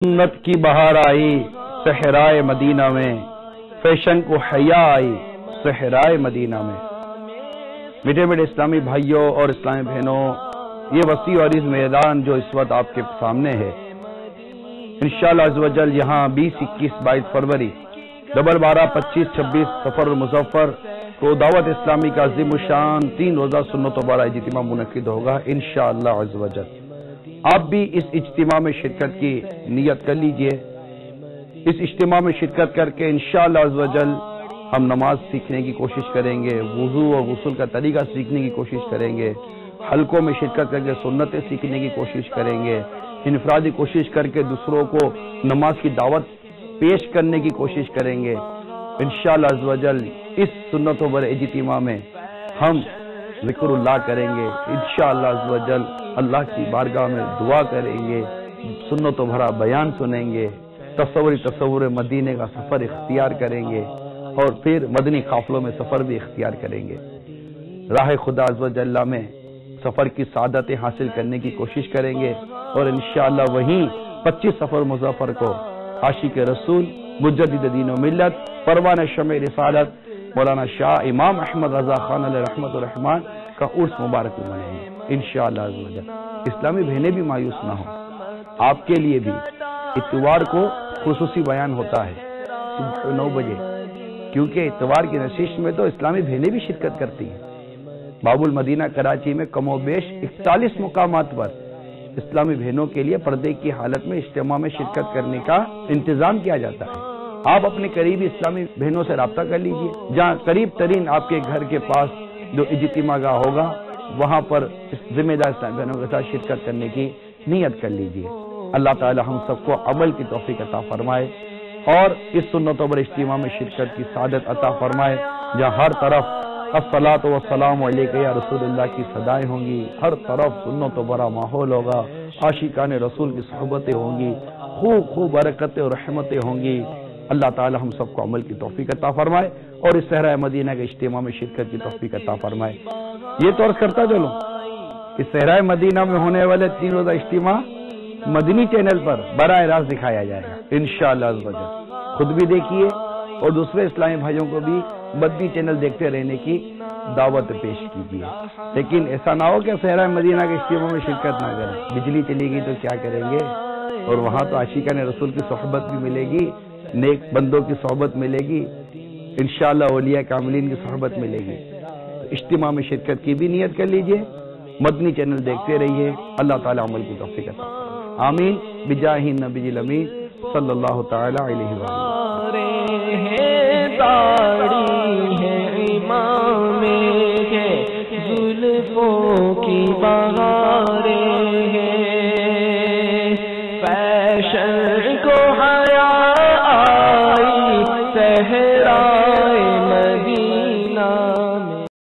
سنت کی بہار آئی صحرائے مدینہ میں، فیشن کو حیا آئی صحرائے مدینہ میں۔ میٹھے میٹھے اسلامی بھائیوں اور اسلامی بہنوں، یہ وسیع اور عریض میدان جو اس وقت آپ کے سامنے ہے، انشاءاللہ عز و جل یہاں 20، 21، 22 فروری 12، 25، 26 سفر المظفر کو دعوت اسلامی کا عظیم الشان 3 روزہ سنت و بارہ اجتماع منعقد ہوگا انشاءاللہ عز و جل۔ آپ بھی اس اجتماع میں شرکت کی نیت کر لیجئے۔ اس اجتماع میں شرکت کر کے انشاءاللہ عز و جل ہم نماز سیکھنے کی کوشش کریں گے، وضو اور غسل کا طریقہ سیکھنے کی کوشش کریں گے، حلقوں میں شرکت کر کے سنتیں سیکھنے کی کوشش کریں گے، انفرادی کوشش کر کے دوسروں کو نماز کی دعوت پیش کرنے کی کوشش کریں گے انشاءاللہ عز و جل۔ اس سنت و بر اجتماع میں ہم ذکر اللہ کریں گے انشاءاللہ عز و جل، اللہ کی بارگاہ میں دعا کریں گے، سنت و بھرا بیان سنیں گے، تصور مدینے کا سفر اختیار کریں گے اور پھر مدنی قافلوں میں سفر بھی اختیار کریں گے۔ راہ خدا عز و جل میں سفر کی سعادتیں حاصل کرنے کی کوشش کریں گے اور انشاءاللہ وہیں 25 سفر مظفر کو عاشق رسول، مجدد دین و ملت، پروان شمع رسالت مولانا شاہ امام احمد رضا خان علیہ رحمت الرحمان کا عرس مبارک بھی منائیں گے انشاءاللہ عز و جل۔ اسلامی بہنیں بھی مایوس نہ ہوں، آپ کے لیے بھی اتوار کو خصوصی بیان ہوتا ہے صبح 9 بجے، کیونکہ اتوار کی نشست میں تو اسلامی بہنیں بھی شرکت کرتی ہیں۔ باب المدینہ کراچی میں کم و بیش 41 مقامات پر اسلامی بہنوں کے لیے پردے کی حالت میں اجتماع میں شرکت کرنے کا انتظام کیا جاتا ہے۔ آپ اپنے قریبی اسلامی بہنوں سے رابطہ کر لیجئے، جہاں قریب ترین آپ کے گھر کے پاس جو اجتماع گاہ ہوگا وہاں پر ذمہ دار اسلامی بہنوں کے ساتھ شرکت کرنے کی نیت کر لیجئے۔ اللہ تعالی ہم سب کو عمل کی توفیق عطا فرمائے اور اس سنت و بر اجتماع میں شرکت کی سعادت عطا فرمائے، جہاں ہر طرف الصلاۃ والسلام علیک یا رسول اللہ کی صدائیں ہوں گی، ہر طرف سنت و برا ماحول ہوگا، عاشقان رسول کی صحبتیں ہوں گی، خوب برکتیں اور رحمتیں ہوں گی۔ اللہ تعالی ہم سب کو عمل کی توفیق عطا فرمائے اور اس صحرائے مدینہ کے اجتماع میں شرکت کی توفیق عطا فرمائے۔ یہ تو عرض کرتا چلوں، اس صحرائے مدینہ میں ہونے والے 3 روزہ اجتماع مدنی چینل پر براہ راست دکھایا جائے گا انشاءاللہ عز و جل۔ خود بھی دیکھیے اور دوسرے اسلامی بھائیوں کو بھی مدنی چینل دیکھتے رہنے کی دعوت پیش کیجیے، لیکن ایسا نہ ہو کہ صحرائے مدینہ کے اجتماع میں شرکت نہ کریں۔ بجلی چلی گئی تو کیا کریں گے؟ اور وہاں تو عاشقان رسول کی صحبت بھی ملے گی، نیک بندوں کی صحبت ملے گی، انشاءاللہ اولیاء کاملین کی صحبت ملے گی۔ اجتماع میں شرکت کی بھی نیت کر لیجئے، مدنی چینل دیکھتے رہیے، اللہ تعالی عمل کی توفیق عطا فرمائے۔ آمین بجاہ النبی الامین صلی اللہ تعالی علیہ وسلم۔ زلفوں کی بہار